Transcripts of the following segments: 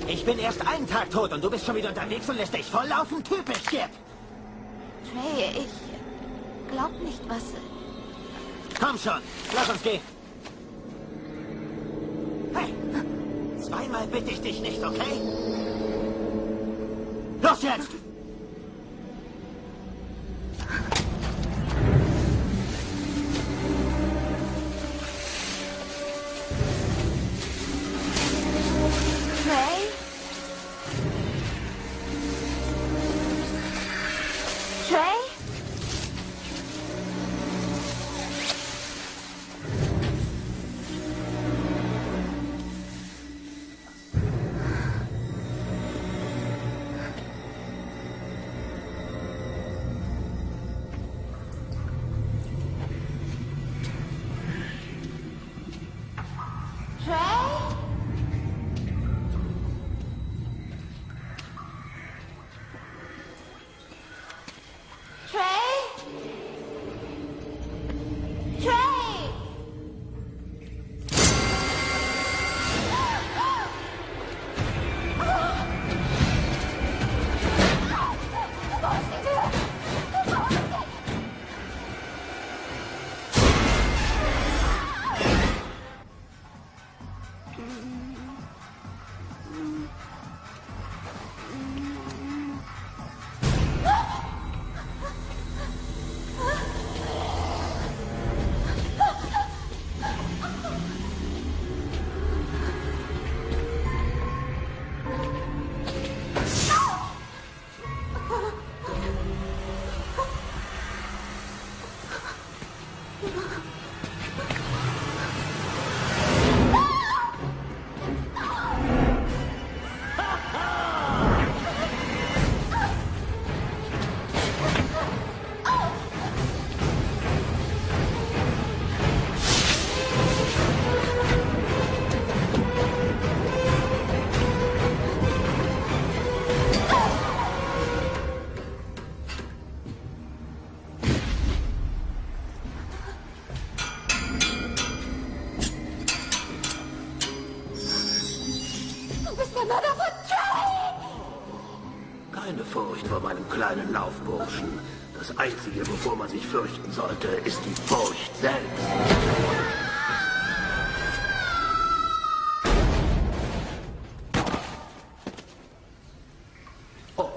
Ich bin erst einen Tag tot und du bist schon wieder unterwegs und lässt dich volllaufen? Typisch, Skip! Trey, ich glaub nicht, was... Komm schon, lass uns gehen. Hey, zweimal bitte ich dich nicht, okay? Los jetzt! Trey? Trey? Trey? Trey? Trey? Wo ist die Tür? Wo ist die? Du bist der Mörder von Trey! Keine Furcht vor meinem kleinen Laufburschen. Das Einzige, wovor man sich fürchten sollte, ist die Furcht selbst. Oh.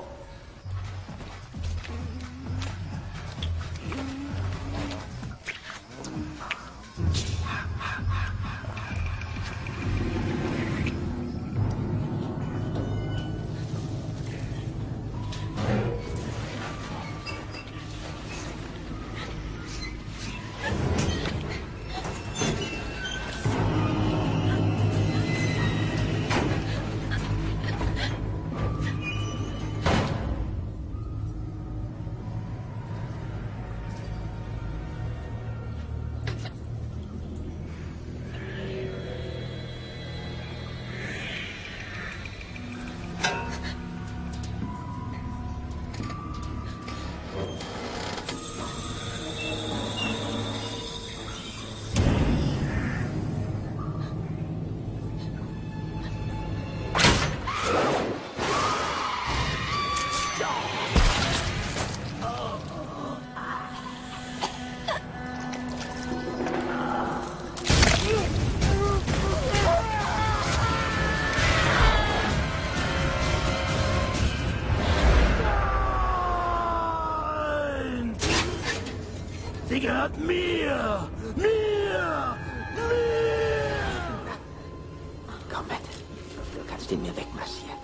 Sie gehört mir! Mir! Mir! Komm mit. Du kannst ihn mir wegmassieren.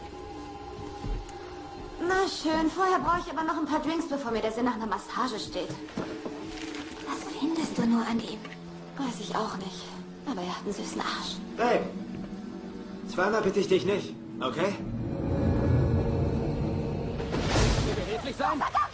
Na schön, vorher brauche ich aber noch ein paar Drinks, bevor mir der Sinn nach einer Massage steht. Was findest du nur an ihm? Weiß ich auch nicht. Aber er hat einen süßen Arsch. Hey! Zweimal bitte ich dich nicht, okay? Behilflich sein?